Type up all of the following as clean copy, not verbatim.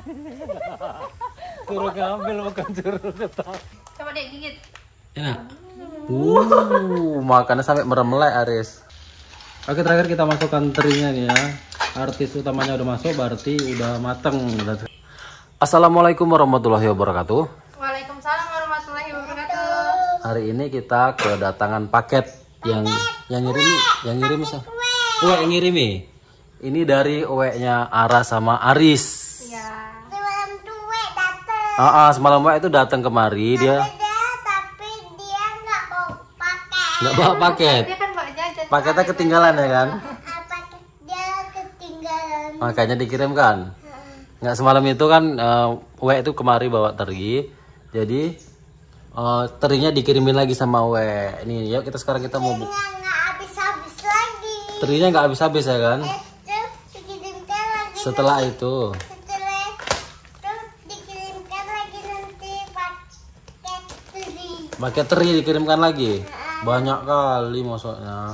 Suruh ngambil bukan suruh ketok. Coba dek gigit. Enak. Makannya sampai meremelek Aris. Oke, terakhir kita masukkan terinya nih ya. Artis utamanya udah masuk, berarti udah mateng. Assalamualaikum warahmatullahi wabarakatuh. Waalaikumsalam warahmatullahi wabarakatuh. Hari ini kita kedatangan paket yang ngirim sih. Yang ngirimi. Ini dari nya Ara sama Aris. Iya. Semalam tuh Wek dateng. Semalam Wek itu datang kemari dia. Tapi dia nggak bawa paket. Nggak bawa paket. Dia kan bawa jajan. Paketnya ketinggalan ya kan? Dia ketinggalan. Makanya dikirimkan. Nggak semalam itu kan Wek itu kemari bawa teri. Jadi terinya dikirimin lagi sama Wek. Nih, yuk sekarang kita mau Nggak habis-habis lagi. terinya nggak habis-habis ya kan? Terus dikirimkan lagi. Setelah itu Setelah terus dikirimkan lagi nanti paket teri. paket teri dikirimkan lagi. Banyak kali maksudnya.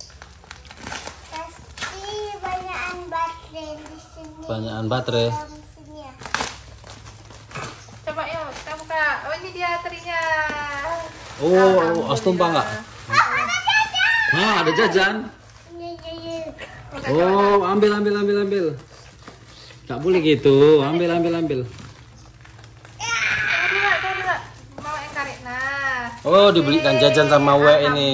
Pasti banyakan baterai di sini. Banyakan baterai. Dalam sini ya. Coba yuk, kita buka. Oh ini dia terinya. Os tumpah nggak? Ada jajan. Iya. Ambil. Nggak boleh gitu. Ambil. Coba dulu. Mau yang tarik. Nah. Dibelikan jajan sama Wek ini.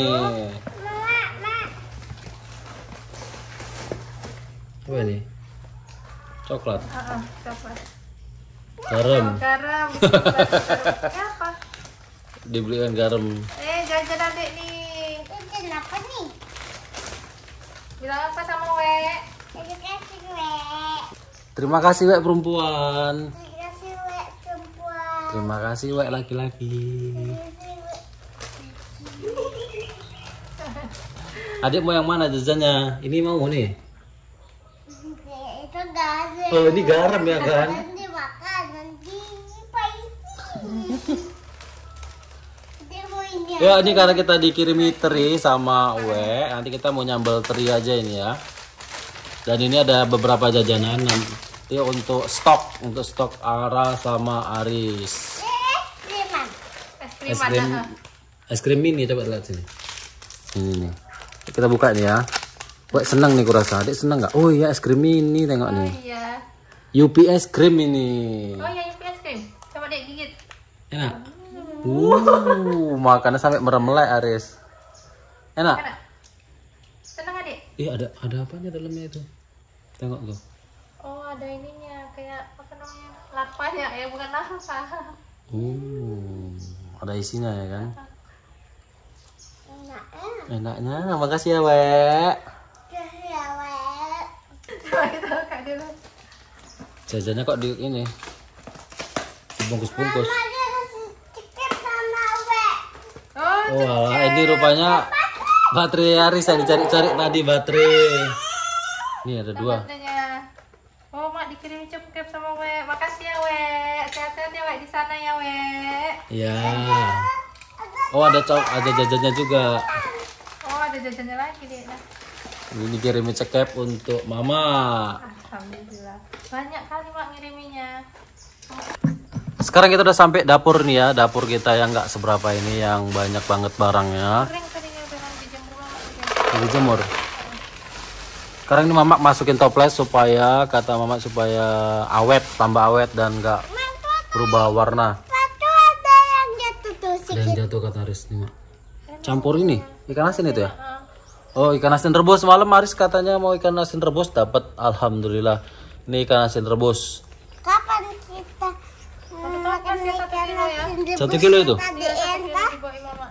Apa ini? Coklat. Coba. Garam. Garam. Ini apa? Dibelikan garam. Jajan adik nih. Jajan apa nih? Bilang apa sama Wek? Terima kasih Wek. Terima kasih Wek perempuan. Terima kasih Wek perempuan. Terima kasih Wek laki-laki. Adik mau yang mana jajannya? Ini mau nih. Itu garam. Ini garam ya kan? Nanti makan nanti pahit. Dia mau ini. Ya ini karena kita dikirimi teri sama Wek. Nanti kita mau nyambel teri aja ini ya. Dan ini ada beberapa jajanan nanti untuk stok Ara sama Aris. Es kriman. Es krim mini, coba lihat sini. Ini nih. Kita buka nih ya. Wek seneng nih kurasa. Adik seneng nggak? Oh iya es krim mini, tengok nih. Iya. UPS krim ini. Oh iya, UPS krim. Coba dek gigit. Enak. Makannya sampai meremelek Aris. Enak. Enak. Seneng adik? Iya ada apanya dalamnya itu? Tengok tuh. Oh ada ininya kayak apa namanya? Larvanya ya bukan larva. Ada isinya ya kan? Enak. Enaknya. Makasih ya Wek. Ya Wek. Coba kita buka dulu. Jajannya kok di ini dibungkus-bungkus. Ada nasi ceket sama Wek. Oh, Wah, ini rupanya baterai Aris yang dicari-cari tadi baterai. Ini ada dua. baterainya. Oh mak dikirim cupcake sama Wek. Makasih ya Wek. Sehat-sehat ya Wek di sana ya Wek. Ya. Ada jajannya juga. Oh ada jajannya lagi deh. Nah. Ini kirimin cekep untuk Mama. Alhamdulillah. Banyak kali mak ngiriminya. Sekarang kita udah sampai dapur nih ya. Dapur kita yang nggak seberapa ini, yang banyak banget barangnya. Kering terinya udah nanti dijemur Mama. Dijemur. Sekarang ini Mama masukin toples supaya awet, tambah awet dan nggak berubah warna. Satu ada yang jatuh tuh Ada yang jatuh kata Aris nih Mak. Campur ini ikan asin itu ya? Oh ikan asin rebus. Malam Aris katanya mau ikan asin rebus, dapat. Alhamdulillah. Ini ikan asin rebus. Kapan kita makan ikan asin 1 kilo itu. tadi entah? Dibawain Mama.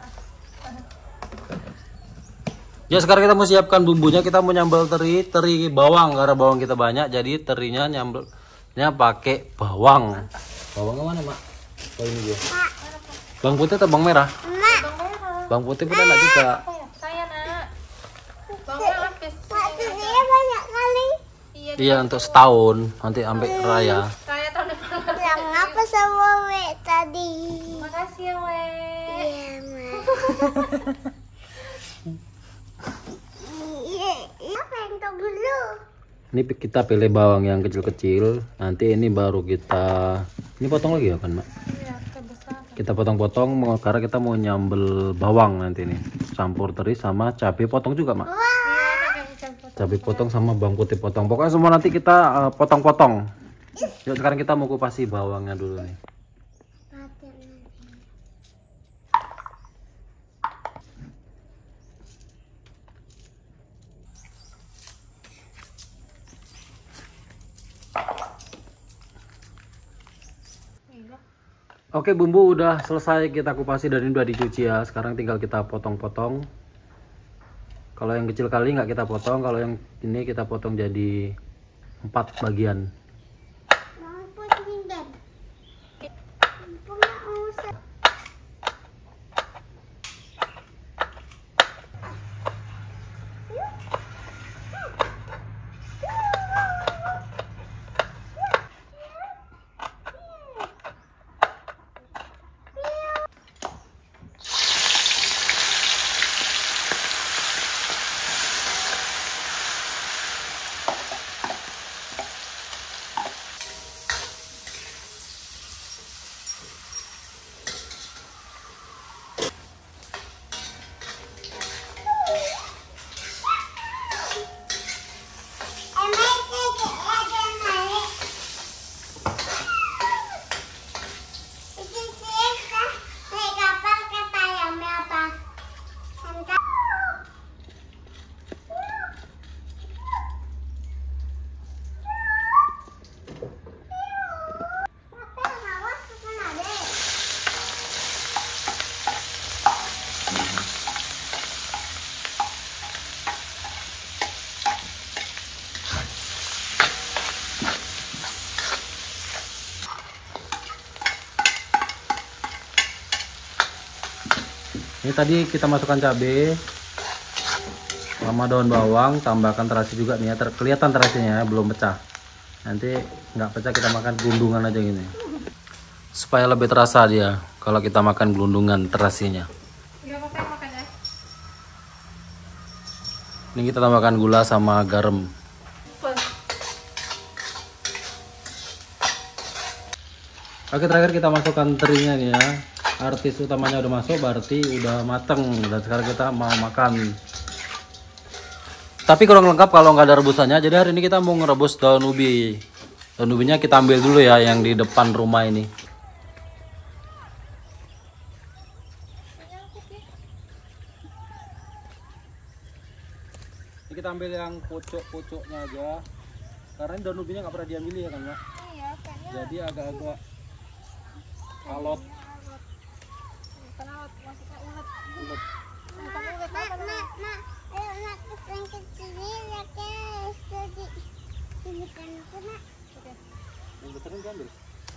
Ya sekarang kita mau siapkan bumbunya. Kita mau nyambel teri bawang karena bawang kita banyak. Jadi terinya nyambelnya pakai bawang. Bawangnya mana Mak? Oh ini dia. Bawang putih atau bawang merah? Mak, Bawang putih pun enak juga. Saya nak. Bawang habis. waktu dia banyak kali. Iya. Iya untuk setahun nanti sampai raya. Saya tahun depan. Yang apa sama Wek tadi? Makasih ya Wek. Iya, Mak. Iya, apa yang tak dulu? Ini kita pilih bawang yang kecil-kecil. Nanti ini baru kita, ini potong lagi ya kan Mak? Iya, besar. Kita potong-potong karena kita mau nyambel bawang nanti nih. Campur teri sama cabai potong juga Mak. Iya, enak yang campur. Cabai potong sama bawang putih potong. Pokoknya semua nanti kita potong-potong. Yuk sekarang kita mau kupasi bawangnya dulu nih. Iya. Oke, bumbu udah selesai kita kupasi dan ini udah dicuci ya. Sekarang tinggal kita potong-potong. Kalau yang kecil kali nggak kita potong, kalau yang ini kita potong jadi 4 bagian. Ini tadi kita masukkan cabai sama daun bawang, tambahkan terasi juga nih ya. Kelihatan terasinya ya, belum pecah. Nanti nggak pecah kita makan gelundungan aja gini. Supaya lebih terasa dia kalau kita makan gelundungan terasinya. Iya, pakai makan ya. Ini kita tambahkan gula sama garam. Oke, terakhir kita masukkan terinya nih ya. Artis utamanya udah masuk, berarti udah mateng. Dan sekarang kita mau makan. Tapi kurang lengkap kalau nggak ada rebusannya. Jadi hari ini kita mau ngerebus daun ubi. Daun ubinya kita ambil dulu ya, yang di depan rumah ini. Ini kita ambil yang pucuk-pucuknya aja. Karena ini daun ubinya nggak pernah diambil ya kan, Mak? Iya, kayaknya. Jadi agak-agak alot. Kenapa maksudnya ulet? Ulet. Bukan ulet apa namanya? Ayo nak yang kecil ya guys. Jadi ini kan aku nak. Oke. Yang besar ini diambil.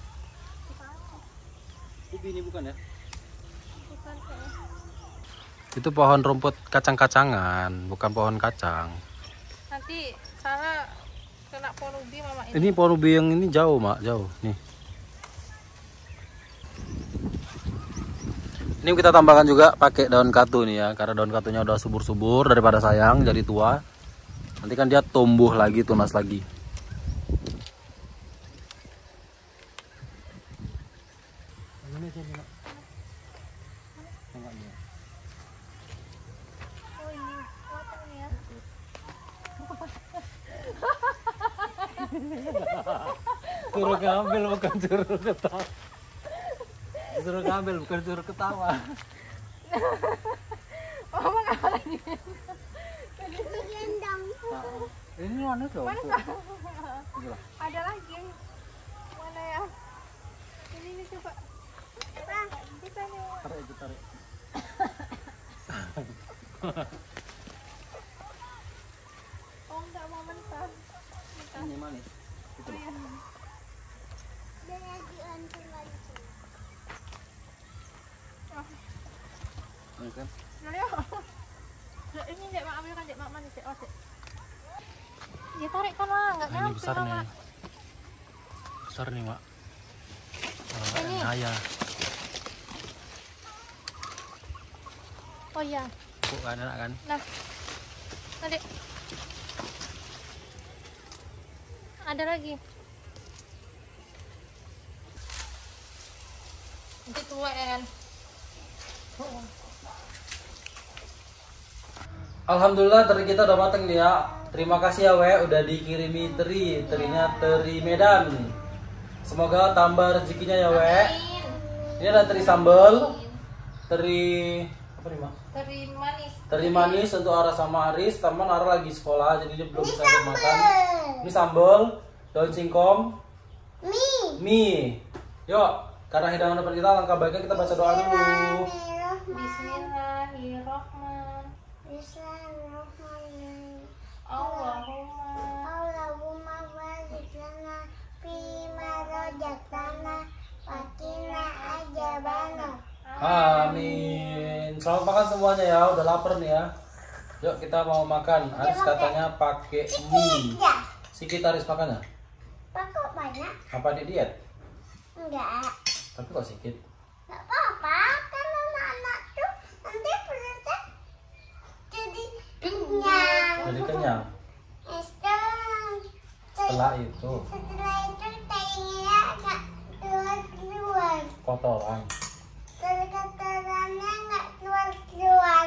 Ubi ini bukan ya? Bukan kayaknya. Itu pohon rumput kacang-kacangan, bukan pohon kacang. Nanti Sarah kena pohon ubi mama ini. Ini pohon ubi yang ini jauh, Mak, jauh. Nih. Ini kita tambahkan juga pakai daun katu nih ya, karena daun katunya udah subur-subur daripada sayang jadi tua. Nanti kan dia tumbuh lagi, tunas lagi. Oh ini, matang nih ya. Suruh ngambil bukan suruh ketawa. Suruh ngambil bukan suruh ketawa. Mama ngapa lagi? Gendong. Ini mana tuh? Ada lagi. Mana ya? Ini coba. Kita nih. Tarik. Oh enggak mau mentah. Ini mana? Oh, iya. Dan lagi hancur lagi. Ini kan? Nah, yuk. Loh, ini Dek, Mak ambilkan Dek, Mak mana Dek? Oh, Dek. Ya tarik kan Mak, enggak Nah, ini nyampe besar nih. Mak. Besar nih, Mak. Ini. Ayah. Oh iya. Kok kan enak kan? Nah. Nah, Dek. Ada lagi. Nanti tua ya kan. Alhamdulillah teri kita udah mateng nih ya. Terima kasih ya We udah dikirimi terinya teri Medan. Semoga tambah rezekinya ya We. Ini ada teri sambal, teri apa nih Mak? Teri manis. Teri manis untuk Ara sama Aris. Teman Ara lagi sekolah jadi dia belum bisa makan. Ini sambal, daun singkong, mie. Yuk, karena hidangan depan kita langkah baiknya kita baca doa dulu. Bismillahirrahmanirrahim. Allahumma barik lana fima razaqtana wa qina adzabannar. Amin. Selamat makan semuanya ya, udah lapar nih ya. Yuk kita mau makan. Aris katanya pakai mie. Sikit Aris makannya. Pak kok banyak? Apa di diet? Enggak. Tapi kok sikit? Enggak apa-apa, kan anak-anak tuh nanti perutnya jadi kenyang. Jadi kenyang. Setelah itu Setelah itu tainya agak keluar-keluar. kotoran. Kotorannya nggak keluar-keluar.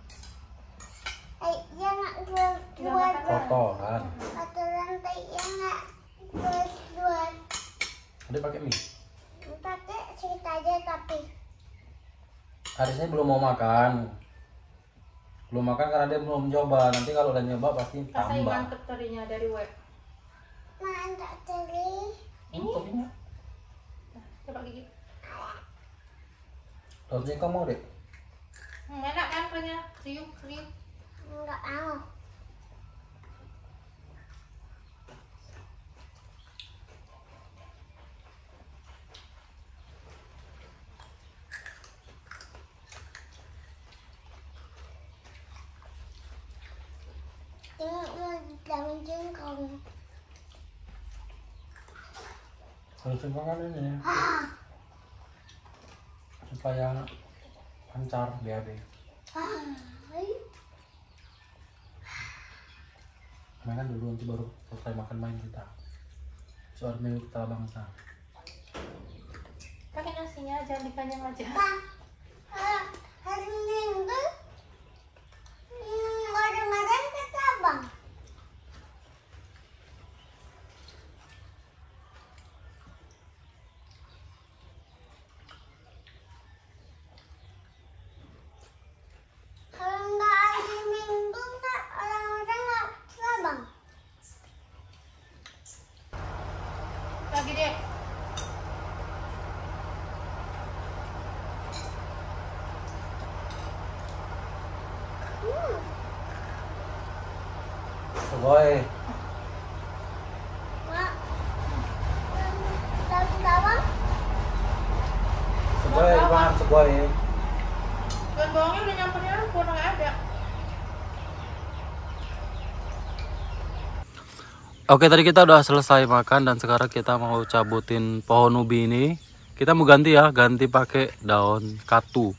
Tainya nggak keluar-keluar. Kotoran. Kotoran tainya nggak keluar-keluar. Udah pakai mie. Pakai sedikit aja tapi. Arisnya belum mau makan. Belum makan karena dia belum mencoba. Nanti kalau udah nyoba pasti rasain tambah. mantep terinya dari We. Mantap teri. Ini toppingnya. Coba gigit. Daun singkong mau deh. Enak kan punya? Kriuk. Enggak mau. Tengok mau daun singkong. Daun singkong kan ini supaya lancar BAB. Makan dulu nanti baru selesai makan main kita. Soal menu kita bangsa. Pakai nasinya jangan dikanyang aja. Hari Minggu orang-orang kata abang. Kalau nggak hari Minggu nggak orang-orang nggak kata abang. Lagi deh. Boy, Mak, daun bawang seboy bang, seboy. Dan bawangnya udah nyampur nggak ada. Oke, tadi kita udah selesai makan dan sekarang kita mau cabutin pohon ubi ini. Kita mau ganti ya, ganti pakai daun katu.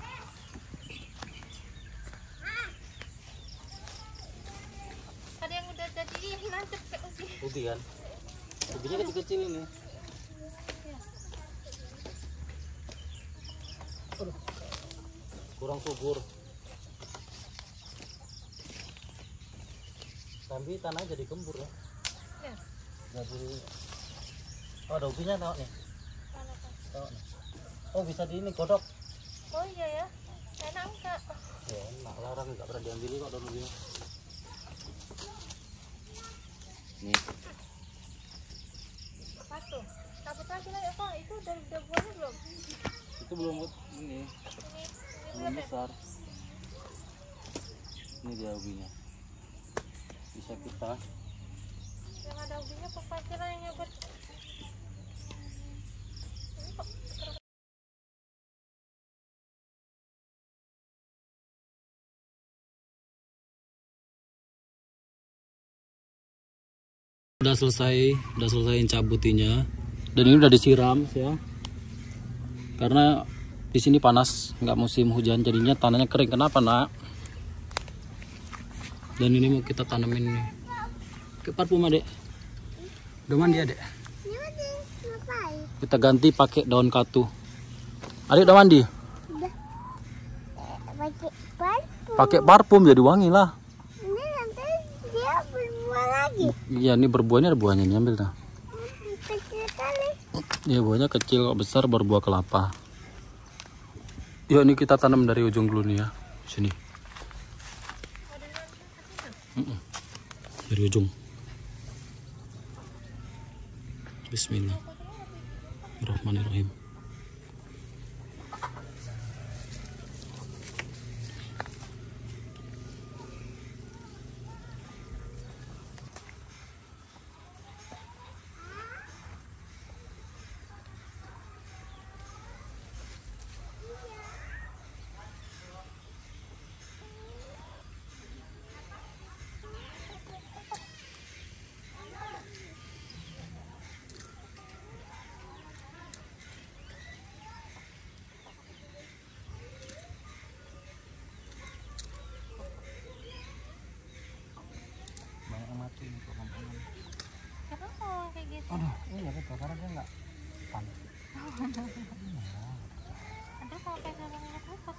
Ada yang udah jadi nancep kayak ubi. Ubi kan? Ubinya kecil-kecil ini. Aduh, kurang subur. Tapi tanah jadi gembur ya. Ya. Jadi, oh ada ubinya tau nih. Tau nih. Oh bisa di ini godok. Oh iya ya. Enak enggak? Ya enak, larang nggak pernah diambil kok daun ubinya. Nih. Apa tuh? Cabut lagi lah ya Pak. Itu udah buahnya belum? Itu belum ini, Ini belum belum ya? besar. Ini dia ubinya. Bisa kita Yang ada ubinya Papa aja lah yang nyabut. Ini kok udah selesai cabutinya dan ini udah disiram ya karena di sini panas, nggak musim hujan, jadinya tanahnya kering. Kenapa nak? Dan ini mau kita tanamin nih ke parfum adek. Udah mandi adek. Ini mandi ngapain? Kita ganti pakai daun katu. Adik udah mandi? Udah. Pakai parfum. Pakai parfum jadi wangi lah. Ini nanti dia berbuah lagi. Iya, ini berbuahnya ada buahnya nih, ambil dah. Kecil kali. Iya, buahnya kecil kok, besar berbuah kelapa. Yuk, ini kita tanam dari ujung dulu nih ya. Sini. Dari ujung. Bismillahirrahmanirrahim. Kenapa kayak gitu? Aduh, ini ya betul karena dia nggak panas. Ada sampai sama minyak rusak.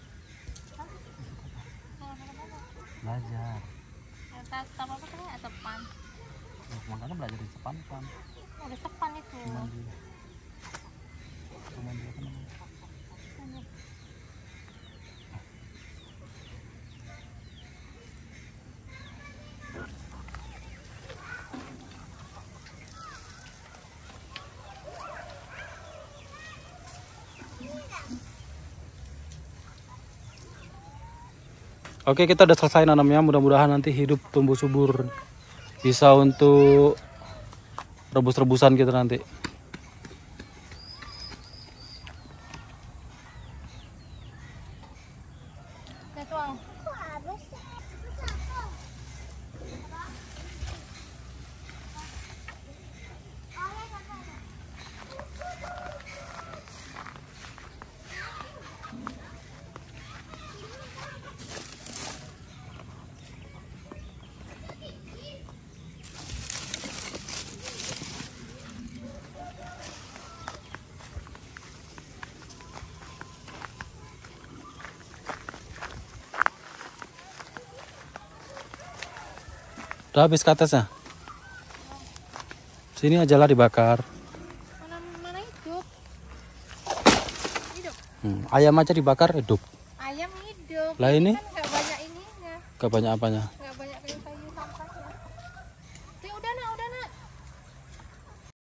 Belajar. Ya, tak apa tadi ada sepan. Makanya belajar di sepan kan. Ada sepan itu. Cuman dia apa namanya? Oke, kita udah selesai nanamnya. Mudah-mudahan nanti hidup tumbuh subur. Bisa untuk rebus-rebusan kita nanti. Ya tuang. Kok habis? Udah habis ke atasnya? Sini aja lah dibakar. Mana hidup? Hidup. Ayam aja dibakar hidup. Ayam hidup. Lah ini Kan nggak banyak ininya. gak banyak apanya.